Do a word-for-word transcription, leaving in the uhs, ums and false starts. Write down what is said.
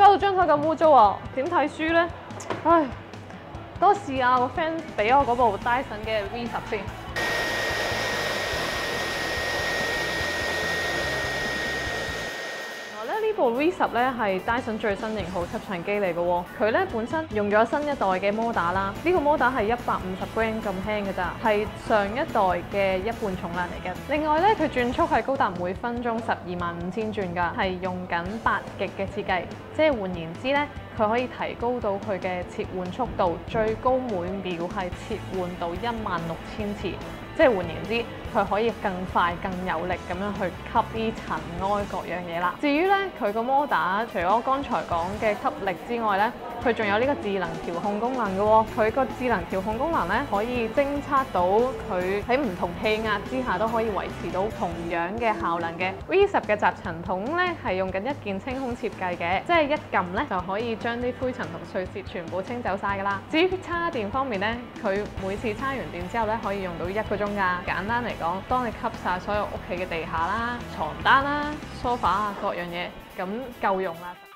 搞到張台咁污糟啊？點睇書咧？唉，等我試下我 friend 俾我嗰部 Dyson 嘅 V 十先。呢部 V 十咧係 Dyson 最新型號吸塵機嚟嘅喎，佢咧本身用咗新一代嘅摩打啦，呢個摩打係一百五十 gram 咁輕嘅咋，係上一代嘅一半重量嚟嘅。另外咧，佢轉速係高達每分鐘十二萬五千轉㗎，係用緊八極嘅設計，即係換言之咧，佢可以提高到佢嘅切換速度，最高每秒係切換到一萬六千次。即係換言之，佢可以更快、更有力咁樣去吸啲塵埃各樣嘢啦。至於咧，佢個摩打除咗剛才講嘅吸力之外咧，佢仲有呢個智能調控功能嘅喎。佢個智能調控功能咧，可以偵測到佢喺唔同氣壓之下都可以維持到同樣嘅效能嘅。V 十嘅集塵筒咧係用緊一鍵清空設計嘅，即係一撳咧就可以將啲灰塵同碎屑全部清走晒㗎啦。至於叉電方面咧，佢每次叉完電之後咧可以用到一個鐘㗎。簡單嚟講，當你吸晒所有屋企嘅地下啦、床單啦、梳化啊各樣嘢，咁夠用啦。